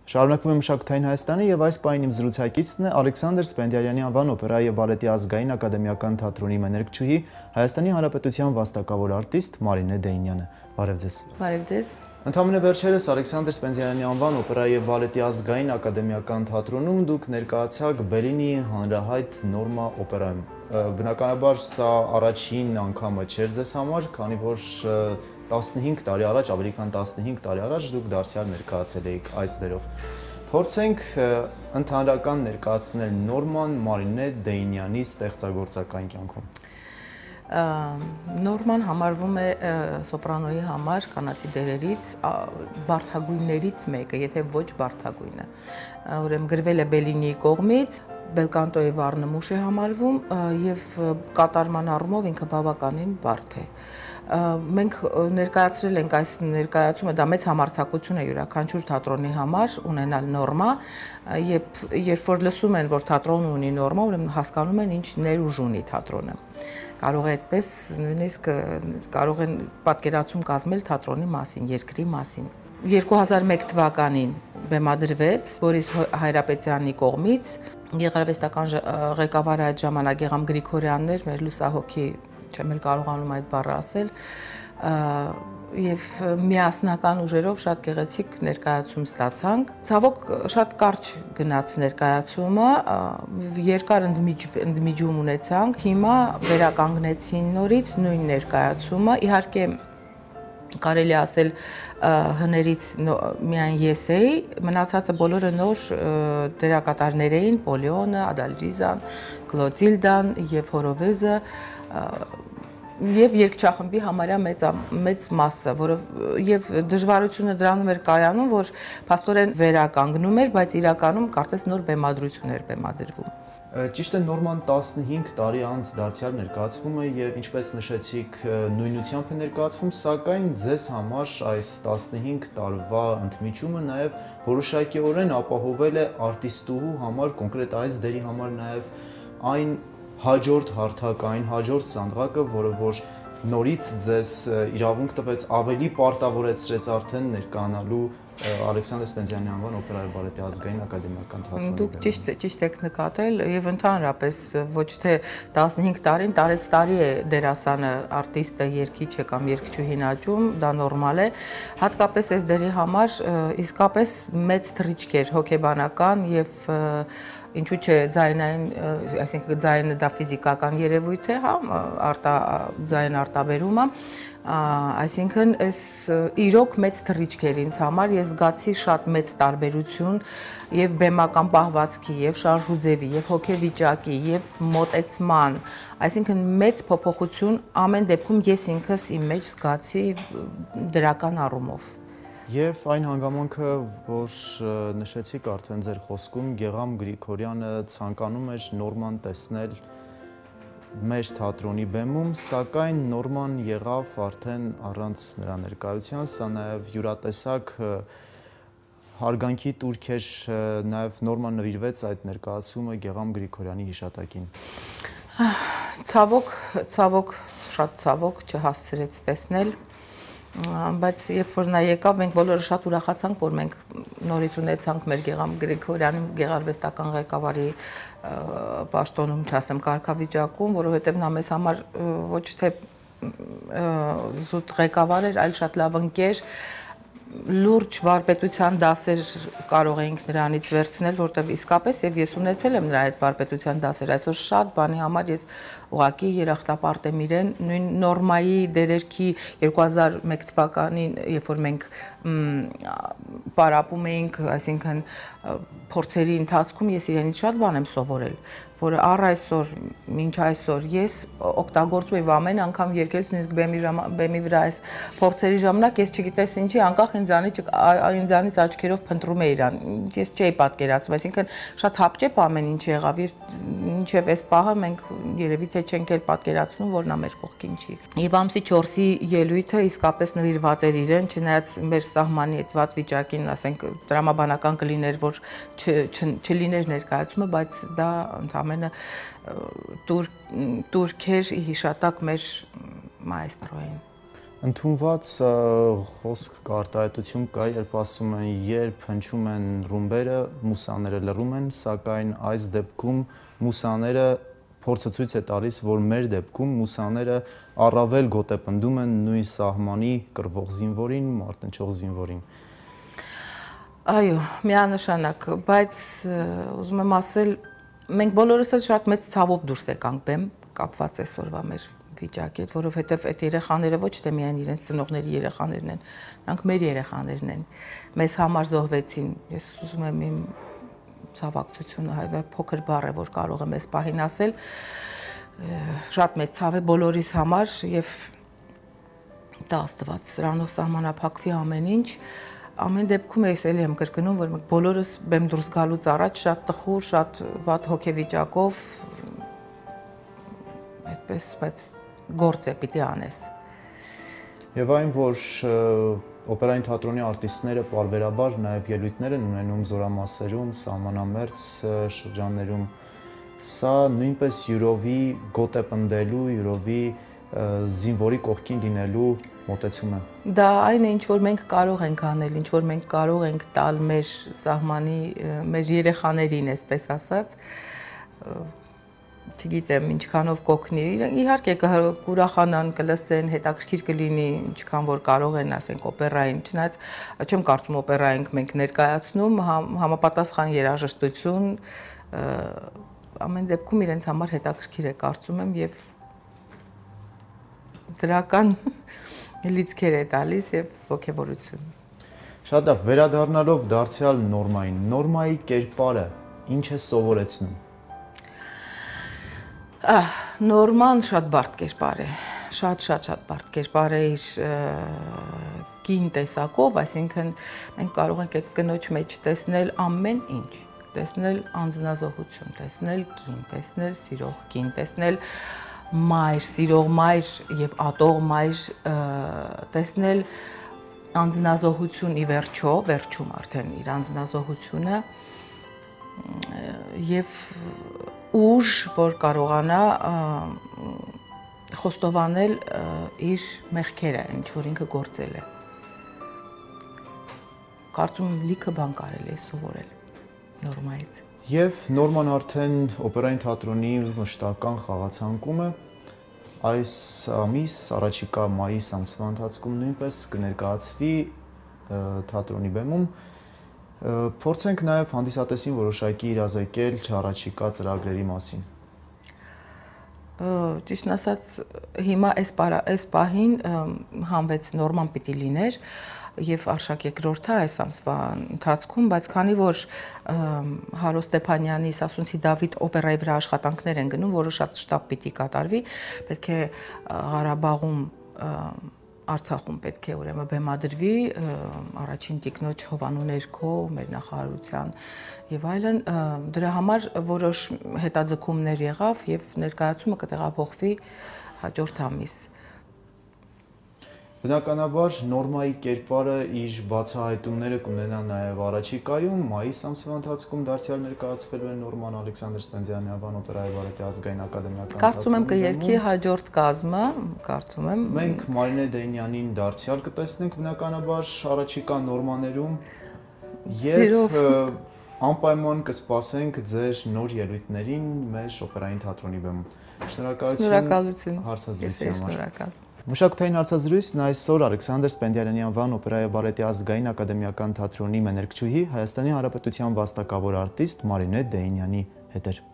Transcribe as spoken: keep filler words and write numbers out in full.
Շարունակվում է մշակութային Հայաստանը եւ այս պահին իմ զրուցակիցն է Ալեքսանդր Սպենդիարյանի անվան օպերայի եւ բալետի ազգային ակադեմիական թատրոնի մեներկչուհի Հայաստանի Հանրապետության վաստակավոր արտիստ Մարինե Դեյնյանը։ Բարև ձեզ։ Բարև ձեզ։ Ընդամենը վերջերս Ալեքսանդր Սպենդիարյանի անվան օպերայի եւ բալետի ազգային ակադեմիական թատրոնում դուք ներկայացաք Բելինիի հանրահայտ Նորմա օպերայում։ Բնականաբար սա առաջին անգամը չէր ձեզ համար, քանի որ տասնհինգ տարի առաջ, ավելի քան տասնհինգ տարի առաջ դուք դարձյալ ներկայացել էիք այս դերով։ Փորձենք ընդհանրական ներկայացնել Նորման Մարինե Դեյնյանի ստեղծագործական կյանքում։ Նորման համարվում է սոպրանոյի համար կանացի դերերից բարդագույններից մեկը, եթե ոչ բարդագույնը։ Ուրեմն գրվել է Բելինիի կողմից, բելկանտոյի վառնմուշ է համարվում եւ կատարման առումով ինքը բավականին բարդ է։ Մենք ներկայացրել ենք այս ներկայացումը, դա մեծ համարձակություն է յուրաքանչյուր թատրոնի համար ունենալ նորմա, եւ երբ որ լսում են, որ թատրոնը ունի նորմա, ուրեմն հասկանում են ինչ ներուժ ունի թատրոնը։ Կարող է այդպես նույնիսկ կարող են պատկերացում կազմել թատրոնի մասին, երկրի մասին։ երկու հազար մեկ թվականին բեմադրվեց Բորիս Հայրապետյանի կողմից, գեղարվեստական ղեկավարը այդ ժամանակ Գեգամ Գրիգորյանն էր, մեր լուսահոգի, չեմ էլ կարողանում այդ բառը ասել, եւ միասնական ուժերով շատ գեղեցիկ ներկայացում ստացանք։ Ցավոք շատ կարճ գնաց ներկայացումը, երկար ընդմիջում ունեցանք, հիմա վերականգնեցին նորից նույն ներկայացումը, իհարկե կարելի ասել հներից միայն ես էի, մնացածը բոլորը նոր դերակատարներ էին, Պոլեոնը, Ադալջիզան, Կլոտիլդան եւ Հորովեզը եւ երգչախմբի համարյա մեծ մեծ մասը, որով եւ դժվարությունը դրանում էր կայանում, որ փաստորեն վերականգնում էր, բայց իրականում կարծես նոր բեմադրություն էր բեմադրվում։ Ճիշտ է, Նորման տասնհինգ տարի անց դարձյալ ներկայացվում է եւ ինչպես նշեցիք, նույնությամբ է ներկայացվում, սակայն ձեզ համար այս տասնհինգ տարվա ընդմիջումը նաեւ որոշակիորեն ապահովել է արտիստուհու համար, կոնկրետ այս դերի համար նաեւ այն հաջորդ հարթակային, հաջորդ սանդղակը, որը որ նորից ձեզ իրավունք տվեց, ավելի պարտավորեցրեց արդեն ներկայանալու Ալեքսանդր Սպենդիարյանի անվան օպերայի բալետի ազգային ակադեմիական թատրոնի։ Դուք ճիշտ ճիշտ եք նկատել եւ ընդհանրապես ոչ թե տասնհինգ տարին, տարեց տարի է դերասանը, արտիստը երգիչը կամ երգչուհին աճում, դա նորմալ է։ Հատկապես այս դերի համար իսկապես մեծ թռիչք էր հոգեբանական եւ ինչու՞ չէ ձայնային, այսինքն ձայնը դա ֆիզիկական երևույթ է, հա, արտա ձայն արտաբերումը, այսինքն այս իրոք մեծ թռիչք էր ինձ համար, ես զգացի շատ մեծ տարբերություն եւ բեմական պահվածքի, եւ շարժուձևի, եւ հոգեվիճակի, եւ մոտեցման, այսինքն մեծ փոփոխություն ամեն դեպքում ես ինքս իմ մեջ զգացի դրական առումով։ Եվ այն հանգամանքը, որ նշեցիք արդեն ձեր խոսքում, Գեգամ Գրիգորյանը ցանկանում էր Նորման տեսնել մեր թատրոնի բեմում, սակայն Նորման եղավ արդեն առանց նրա ներկայության, սա նաև յուրատեսակ հարգանքի տուրք էր, նաև Նորման նվիրվեց այդ ներկայացումը Գեգամ Գրիգորյանի հիշատակին։ Ցավոք, ցավոք, շատ ցավոք չհասցրեց տեսնել, բայց երբ որ նա եկավ, մենք բոլորը շատ ուրախացանք, որ մենք նորից ունեցանք մեր Գեգամ Գրիգորյանի գեղարվեստական ղեկավարի պաշտոնում, չասեմ, կարգավիճակում, որովհետև նա մեզ համար ոչ թե զուտ ղեկավար էր, այլ շատ լավ ընկեր, լուրջ վարպետության դասեր կարող էինք նրանից վերցնել, որտեղ իսկապես եւ ես ունեցել եմ նրա այդ վարպետության դասեր, այսօր շատ բանի համար ես ուղղակի երախտապարտ եմ իրեն, նույն Նորմայի դերերքի երկու հազար մեկ թվականին, երբ որ մենք պարապում էինք, այսինքն փորձերի ընթացքում ես իրենից շատ բան եմ սովորել, որ առ այսօր, մինչ այսօր ես օգտագործում եմ ամեն անգամ երգելուց, նույնիսկ բեմի վրա այս փորձերի ժամանակ ես չգիտես ինչի, անկախ ինձանից ինձանից աչքերով փնտրում էի իրան, ես չէի պատկերացնում, այսինքն շատ հապճեպ ամեն ինչ եղավ եւ մինչեւ այս պահը մենք երևի թե չենք էլ պատկերացնում, որ նա մեր կողքին չի։ Եվ ամսի չորսի ելույթը իսկապես նվիրված էր իրեն, չնայած մեր սահմանի այդ վատ վիճակին, ասենք, տրամաբանական կլիներ, որ չլիներ ներկայացումը, բայց դա ընդամենը տուրք էր հիշատակ մեր մայստրոյին։ Ընդունված խոսք կա, արտահայտություն կա, երբ ասում են, երբ հնչում են ռումբերը, մուսաները լռում են, սակայն այս դեպքում մուսաները փորձը ցույց է տալիս, որ մեր դեպքում մուսաները առավել գոտեպնդում են նույն սահմանի կռվող զինվորին, մարտնչող զինվորին։ Այո, միանշանակ, բայց ուզում եմ ասել, մենք բոլորս էլ շատ մեծ ցավով դուրս եկանք բեմ, կապված այսօրվա մեր վիճակի հետ, որովհետև այդ երեխաները ոչ թե միայն իրենց ծնողների երեխաներն են, նրանք մեր երեխաներն են։ Մեզ համար զոհվեցին։ Ես ուզում եմ իմ ցավակցությունը հայտնել, փոքր բառ է, որ կարող եմ այս պահին ասել, շատ մեծ ցավ է բոլորիս համար եւ դա Աստված սրանով սահմանափակվի ամեն ինչ։ Ամեն դեպքում ես էլի եմ կրկնում, որ մենք բոլորս բեմ դուրս գալուց առաջ շատ տխուր, շատ վատ հոգեվիճակով այդպես, բայց գործ է պիտի անես։ Եվ այն, որ օպերային թատրոնի արտիստները պարբերաբար նաև ելույթներ են ունենում զորամասերում, սահմանամերձ շրջաններում, սա նույնպես յուրովի գոտեպնդելու, յուրովի զինվորի կողքին լինելու մոտեցում է։ Դա այն է, ինչ որ մենք կարող ենք անել, ինչ որ մենք կարող ենք տալ մեր սահմանի, մեր երեխաներին, այսպես ասած, չգիտեմ, ինչքանով կօգնի։ Իհարկե կուրախանան, կլսեն, հետաքրքիր կլինի, ինչքան որ կարող են, ասենք, օպերային, չնայած չեմ կարծում օպերա ենք մենք ներկայացնում, համապատասխան երաժշտություն, ամեն դեպքում իրենց համար հետաքրքիր է, կարծում եմ, եւ դրական լիցքեր է տալիս եւ ոգևորություն։ Շատ լավ, վերադառնալով դարձյալ նորմային, նորմայի կերպարը ինչ է սովորեցնում։ Ահ, նորման շատ բարդ կերպար է, շատ-շատ-շատ բարդ կերպար է իր կին տեսակով, այսինքն մենք կարող ենք այդ կնոջ մեջ տեսնել ամեն ինչ, տեսնել անձնազոհություն, տեսնել կին, տեսնել սիրող կին, տեսնել մայր, սիրող մայր եւ ատող մայր, տեսնել անձնազոհություն ի վերջո, վերջում արդեն իր անձնազոհությունը եւ ուժ, որ կարողանա խոստովանել իր մեղքերը, ինչ որ ինքը գործել է։ Կարծում եմ լիքը բան կարելի է սովորել նորմայից։ Եվ նորման արդեն օպերային թատրոնի մշտական խաղացանկում է, այս ամիս, առաջիկա մայիս ամսվա ընթացքում նույնպես կներկայացվի թատրոնի բեմում, փորձենք նաև հանդիսատեսին որոշակի իրազեկել առաջիկա ծրագրերի մասին։ Ճիշտն ասած, հիմա այս պահին հանվեց նորման պիտի լիներ եւ արշակ երկրորդը այս ամսվա ընթացքում, բայց քանի որ Հարո Ստեփանյանի Սասունցի Դավիթ օպերայի վրա աշխատանքներ են գնում, որը շատ շտապ պիտի կատարվի, պետք է Ղարաբաղում, Արցախում պետք է ուրեմն բեմադրվի առաջին տիկնոջ հովանու ներքո մեր նախարարության եւ այլն, դրա համար որոշ հետաձգումներ եղավ եւ ներկայացումը կտեղափոխվի հաջորդ ամիս։ Բնականաբար նորմայի կերպարը իր բացահայտումները կունենա նաև առաջիկայում, մայիս ամսվա ընթացքում դարձյալ ներկայացվելու է Նորման Ալեքսանդր Սպենդիանի անվան օպերայի բալետի ազգային ակադեմիական թատրոնում։ Կարծում եմ կերքի հաջորդ կազմը, կարծում եմ։ Մենք Մարինե Դեյնյանին դարձյալ կտեսնենք բնականաբար առաջիկա նորմաներում եւ անպայման կսպասենք ձեր նոր ելույթներին մեր օպերային թատրոնի բեմում։ Շնորհակալություն հարցազրույցի համար։ Մշակութային հարցազրույցն այսօր Ալեքսանդր Սպենդիարյանի անվան օպերայի բալետի ազգային ակադեմիական թատրոնի մեներկչուհի Հայաստանի Հանրապետության վաստակավոր արտիստ Մարինե Դեյնյանի հետ էր։